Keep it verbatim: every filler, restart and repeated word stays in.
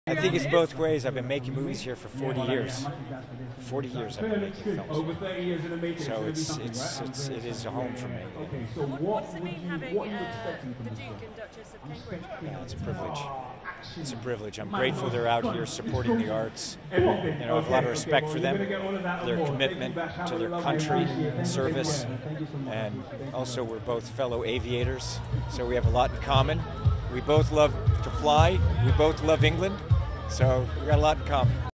I think it's both ways. I've been making movies here for forty years. forty years I've been making films. So it's, it's, it's, it is a home for me. What does it mean having uh, the Duke and Duchess of Cambridge? Yeah, it's a privilege. It's a privilege. I'm grateful they're out here supporting the arts. You know, I have a lot of respect for them, their commitment to their country and service. And also we're both fellow aviators, so we have a lot in common. We both love to fly. We both love England. So we've got a lot in common.